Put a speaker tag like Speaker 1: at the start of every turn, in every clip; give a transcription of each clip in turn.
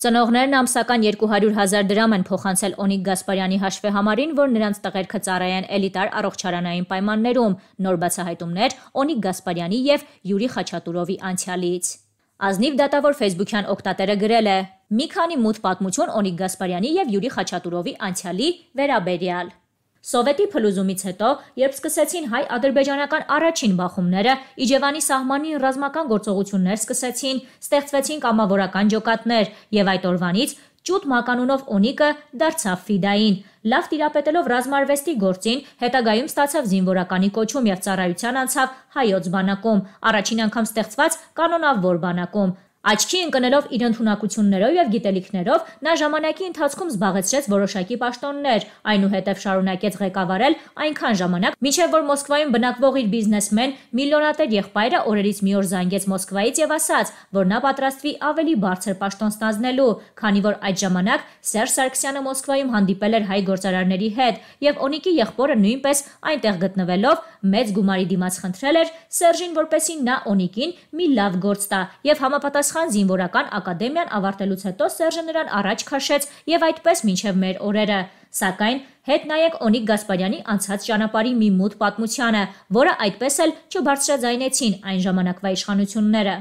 Speaker 1: Ծնողներն ամսական 200,000 դրամ են փոխանցել Օնիկ Գասպարյանի հաշվեհամարին, որ նրանց տղերքը ծառայեն էլիտար առողջարանային պայմաններում։ Նոր բացահայտումներ Օնիկ Գասպարյանի եւ Յուրի Խաչատուրովի անցյալից։ Ազնիվ դատավոր Facebook-յան օգտատերը գրել է. «Մի քանի մութ պատմություն Օնիկ Գասպարյանի եւ Յուրի Խաչատուրովի անցյալի վերաբերյալ»։ Սովետի փլուզումից հետո, երբ սկսեցին հայ-ադրբեջանական առաջին բախումները, Իջևանի սահմանին ռազմական գործողություններ սկսեցին, ստեղծվեցին կամավորական ջոկատներ եւ այդ օրվանից ճուտ մականունով Օնիկը դարձավ ֆիդային։ Լավ տիրապետելով ռազմարվեստի գործին, հետագայում ստացավ զինվորականի կոչում եւ ծառայության անցավ հայոց բանակում, առաջին անգամ ստեղծված կանոնավոր բանակում։ Աչքի ընկնելով իր ընդունակություններով եւ գիտելիքներով, նա ժամանակի ընթացքում զբաղեցրեց որոշակի պաշտոններ, այնուհետև շարունակեց ղեկավարել այնքան ժամանակ, մինչև որ Մոսկվայում բնակվող իր բիզնեսմեն, միլիոնատեր եղբայրը օրերից մի օր զանգեց Մոսկվայից եւ ասաց, որ նա պատրաստվի ավելի բարձր պաշտոն ստանձնելու, քանի որ այդ ժամանակ Սերժ Սարգսյանը Մոսկվայում հանդիպել էր հայ գործարարների հետ եւ Օնիկի եղբորը նույնպես այնտեղ գտնվելով մեծ գումարի դիմաց խնդրել էր Սերժին, որպեսզի նա Օնիկին մի լավ գործ տա եւ համապատասխան զինվորական ակադեմիան ավարտելուց հետո Սերժը նրան առաջ քաշեց եւ այդպես մինչեւ մեր օրերը։ Սակայն հետ նայեք Օնիկ Գասպարյանի անցած ճանապարհի մի մութ պատմությանը, որը այդպես էլ չբարձրաձայնեցին այն ժամանակվա իշխանությունները։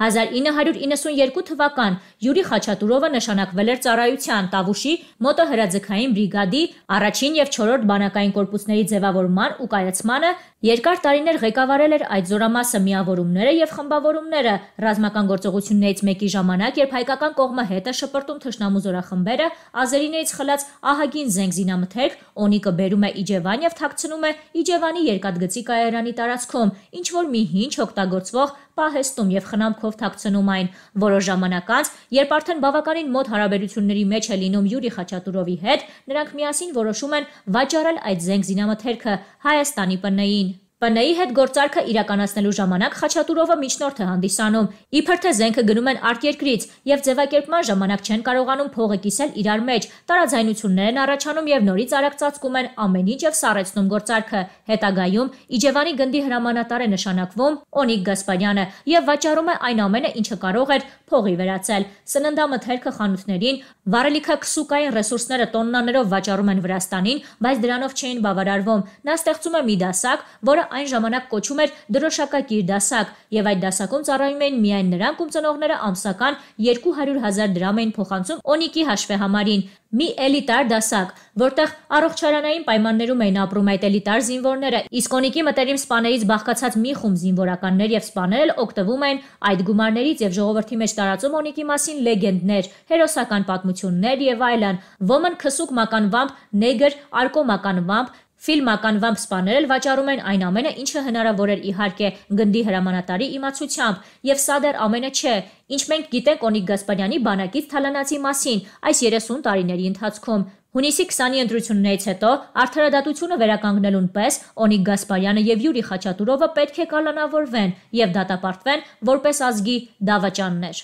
Speaker 1: 1992 թվական Յուրի Խաչատուրովը նշանակվել էր ծառայության Տավուշի մոտոհրաձգային բրիգադի առաջին եւ 4-րդ բանակային կորպուսների ձևավորման ու կայացմանը, երկար տարիներ ղեկավարել էր այդ զորամասը միավորումները եւ խմբավորումները, ռազմական գործողություններից մեկի ժամանակ, երբ հայկական կողմը հետ է շպրտում թշնամու զորախմբերը, ազերիներից խլած ահագին զենք զինամթերք, Օնիկը բերում է Իջևան եւ թաքցնում է Իջևանի երկաթգծի կայարանի տարածքում, ինչ որ մի հինչ օգտագործվող պահեստում եւ խնամքով թաքցնում այն։ Որոշ ժամանակ անց, երբ արդեն բավականին մոտ հարաբերությունների մեջ է լինում Յուրի Խաչատուրովի հետ, նրանք միասին որոշում են վաճառել այդ զենք զինամթերքը Հայաստանի ՊՆ-ին։ ՊՆ-ի հետ գործարքը իրականացնելու ժամանակ Խաչատուրովը միջնորդ է հանդիսանում, իբր թե զենքը գնում են արտերկրից եւ ձևակերպման ժամանակ չեն կարողանում փողը կիսել իրար մեջ, տարաձայնություններ են առաջանում եւ նորից արագ ծածկում են ամեն ինչ եւ սառեցնում գործարքը։ Հետագայում Իջևանի գնդի հրամանատար է նշանակվում Օնիկ Գասպարյանը եւ վաճառում է այն ամենը, ինչը կարող էր փողի վերածել։ Սննդամթերքը խանութներին, վառելիքաքսուկային ռեսուրսները տոննաներով վաճառում են Վրաստանին, բայց դրանով չէին բավարարվում։ Նա ստեղծում է մի դասակ, որը այն ժամանակ կոչում էր դրոշակակիր դասակ, եւ այդ դասակում ծառայում էին միայն նրանք, ում ծնողները ամսական 200,000 դրամ էին փոխանցում Օնիկի հաշվեհամարին։ Մի էլիտար դասակ, որտեղ առողջարանային պայմաններում էին ապրում այդ էլիտար զինվորները, իսկ Օնիկի մտերիմ սպաներից բաղկացած մի խումբ զինվորականներ եւ սպաներ օգտվում էին այդ գումարներից եւ ժողովրդի մեջ տարածում Օնիկի մասին լեգենդներ, հերոսական պատմություններ եւ այլն։ Ոմն քսուկ մականվամբ, նեգր արկո մականվամբ, ֆիլմական վամբ սպանել վաճառում են այն ամենը, ինչը հնարավոր էր իհարկե գնդի հրամանատարի իմացությամբ, եւ սա դեռ ամենը չէ, ինչ մենք գիտենք Օնիկ Գասպարյանի բանակից թալանացի մասին այս 30 տարիների ընթացքում։ Հունիսի 20-ի ընտրություններից հետո արդարադատությունը վերականգնելուն պես Օնիկ Գասպարյանը եւ Յուրի Խաչատուրովը պետք է կալանավորվեն եւ դատապարտվեն որպես ազգի դավաճաններ։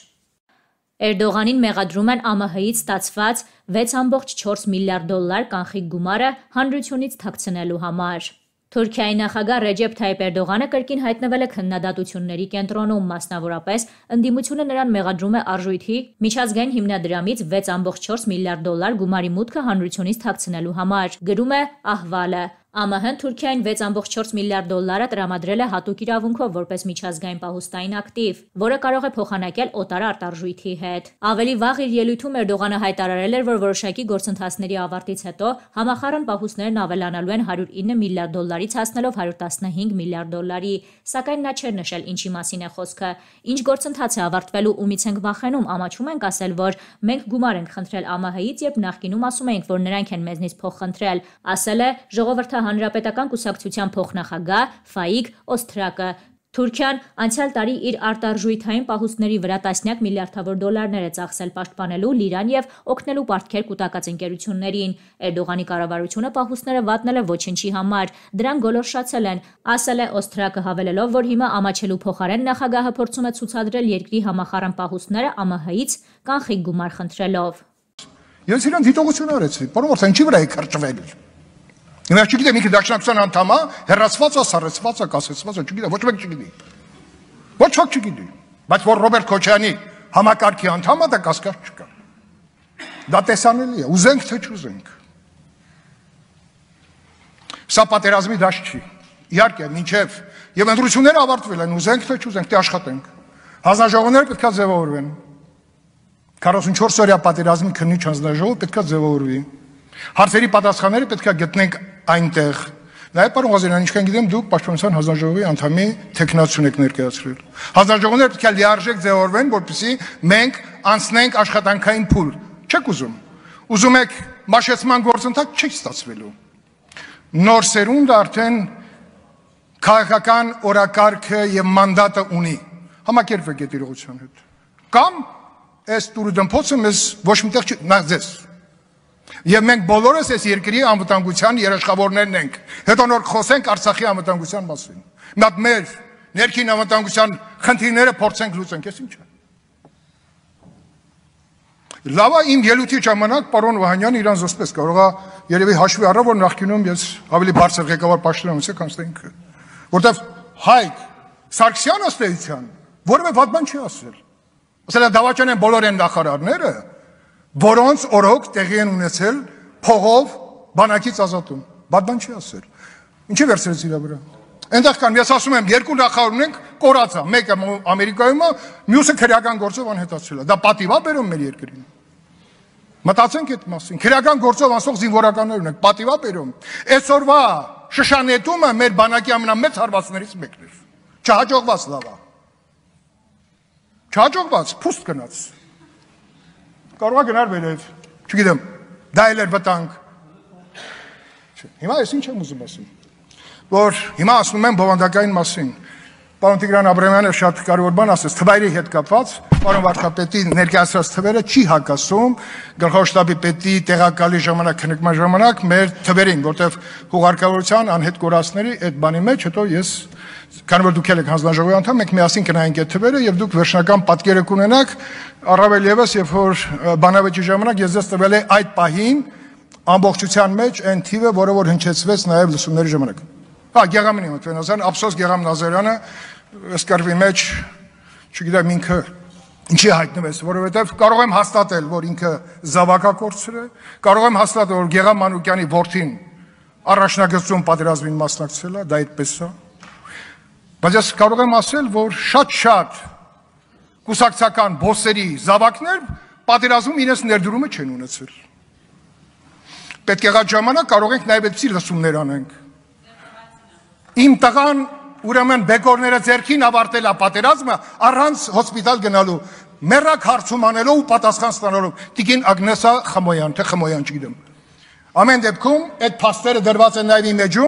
Speaker 1: Էրդողանին մեղադրում են ԱՄՀ-ից ստացված 6.4 միլիարդ դոլար կանխիկ գումարը հանրությունից թաքցնելու համար։ Թուրքիայի նախագահ Ռեջեփ Թայիփ Էրդողանը կրկին հայտնվել է քննադատությունների կենտրոնում, մասնավորապես ընդդիմությունը նրան մեղադրում է արժույթի միջազգային հիմնադրամից 6.4 միլիարդ դոլար գումարի մուտքը հանրությունից թաքցնելու համար, գրում է Ահվալը։ ԱՄՀ-ն Թուրքիային 6.4 միլիարդ դոլարը տրամադրել է հատուկ իրավունքով որպես միջազգային պահուստային ակտիվ, որը կարող է փոխանակել օտար արտարժույթի հետ։ Ավելի վաղ իր ելույթում Էրդողանը հայտարարել էր, որ որոշակի գործընթացների ավարտից հետո համախառն պահուստներն ավելանալու են 109 միլիարդ դոլարից հասնելով 115 միլիարդ դոլարի, սակայն նա չէր նշել ինչի մասին է խոսքը։ Ինչ գործընթաց է ավարտվելու, ումից ենք վախենում, ամաչում ենք ասել, որ մենք գումար ենք խնդրել ԱՄՀ-ից, երբ նախկինում ասում էինք, որ նրանք են մեզնից փող խնդրել, ասել է ժողովրդը Հանրապետական կուսակցության փոխնախագահ Ֆայիկ Օսթրակը։ Թուրքիան անցյալ տարի իր արտարժույթային պահուստների վրա տասնյակ միլիարդավոր դոլարներ է ծախսել պաշտպանելու Լիրան եւ օգնելու պարտքեր կուտակած ընկերություններին։ Էրդողանի կառավարությունը պահուստները վատնել է ոչնչի համար, դրան գոլորշացել են, ասել է Օսթրակը, հավելելով, որ հիմա ամաչելու փոխարեն նախագահը փորձում է ցուցադրել երկրի համախառն պահուստները ԱՄՀ-ից կանխիկ գումար խնդրելով։
Speaker 2: Ես իրան դիտողություն արեցի, որովհետեւ ինչի վրա է քրճվել։ Հիմա չգիտեմ ինքը դաշնակցության անդամ է, հերացված է, սառեցված է, կասեցված է, չգիտեմ, ոչ մեկ չգիտի։ Ոչ ոք չգիտի։ Բայց որ Ռոբերտ Քոչյանի համակարգի անդամ է, դա կասկած չկա։ Դա տեսանելի է, ուզենք թե չուզենք։ Սա պատերազմի դաշտ չի։ Իհարկե, մինչև եւ ընտրությունները ավարտվել են, ուզենք թե չուզենք, դե աշխատենք։ Հանձնաժողովները պետք է ձևավորվեն։ 44 օրյա պատերազմի քննիչ հանձնաժողովը պետք է ձևավորվի։ Հարցերի պատասխանները պետք է գտնենք այնտեղ։ Նաև պարոն Ղազարյան, ինչքան գիտեմ, դուք Պաշտպանության հանձնաժողովի անդամի տեխնացիոն եք ներկայացրել։ Հանձնաժողովները պետք է լիարժեք ձևավորվեն, որպեսզի մենք անցնենք աշխատանքային փուլ։ Չեք ուզում։ Ուզում եք մաշեցման գործընթաց, չի ստացվելու։ Նոր սերունդը արդեն քաղաքական օրակարգը եւ մանդատը ունի։ Համակերպվեք այդ իրողության հետ։ Կամ այս տուրուդմփոցը մեզ ոչ միտեղ չի, նախ ձեզ։ Եվ մենք բոլորս այս երկրի անվտանգության երաշխավորներն ենք։ Հետո նոր խոսենք Արցախի անվտանգության մասին։ Մի հատ մեր ներքին անվտանգության խնդիրները փորձենք լուծենք, ես ինչ է։ Լավա իմ ելույթի ժամանակ պարոն Վահանյանը իրան զսպեց կարող է երևի հաշվի առա, որ նախկինում ես ավելի բարձր ղեկավար պաշտոնում եմ, կանց թե ինքը։ Որտեվ Հայկ Սարգսյանը ըստ էության որևէ վատ բան չի ասել։ Ասել է դավաճան են բոլոր են նախարարները, որոնց օրոք տեղի են ունեցել փողով բանակից ազատում։ Բադ բան չի ասել։ Ինչի վերցրեց իր վրա։ Այնտեղ կան, ես ասում եմ, երկու նախարար ունենք, կորացա, մեկը Ամերիկայում է, մյուսը քրեական գործով անհետացրել է։ Դա պատիվ է բերում մեր երկրին։ Մտածենք այդ մասին։ Քրեական գործով անցող զինվորականներ ունենք, պատիվ է բերում։ Այսօրվա շշանետումը մեր բանակի ամենամեծ հարվածներից մեկն էր։ Չհաջողված լավ է։ Չհաջողված, փուստ գնաց։ Կարող է գնար վերև, չգիտեմ, դա էլ էր վտանգ։ Հիմա ես ինչ եմ ուզում ասում, որ հիմա ասում եմ բովանդակային մասին։ Պարոն Տիգրան Աբրամյանը շատ կարևոր բան ասեց, թվերի հետ կապված, պարոն վարչապետի ներկայացրած թվերը չի հակասում գլխավոր շտաբի պետի տեղակալի ժամանակ, քննարկման ժամանակ մեր թվերին, որտեղ հուղարկավորության անհետ կորածների այդ բանի մեջ, հետո ես, քանի որ դուք եք հանձնաժողովի անդամ, մենք միասին կնայենք այդ թվերը եւ դուք վերջնական պատկերը կունենաք, առավել եւս, երբ որ բանավեճի ժամանակ ես ձեզ տվել եմ այդ պահին ամբողջության մեջ այն թիվը, որը որ հնչեցվեց նաեւ լսումների ժամանակ։ Հա, Գեղամին Մթվենազարյան, ափսոս Գեղամ Նազարյանը այս կրվի մեջ, չգիտեմ ինքը ինչի հայտնվեց, որովհետև կարող եմ հաստատել, որ ինքը զավակակորցր է, կարող եմ հաստատել, որ Գեղամ Մանուկյանի որդին առաջնագծում պատերազմին մասնակցել է, դա այդպես է։ Բայց ես կարող եմ ասել, որ շատ կուսակցական բոսերի զավակներ պատերազմում իրենց ներդրումը չեն ունեցել։ Պետք եղած ժամանակ կարող ենք նաև այդպիսի լսումներ անենք։ Իմ տղան ուրեմն բեկորները ձեռքին ավարտել է պատերազմը առանց հոսպիտալ գնալու, մեռակ հարցում անելով ու պատասխան ստանալով։ Տիկին Ագնեսա Խմոյան, թե Խմոյան չգիտեմ։ Ամեն դեպքում այդ փաստերը դրված են նաև իմ էջում։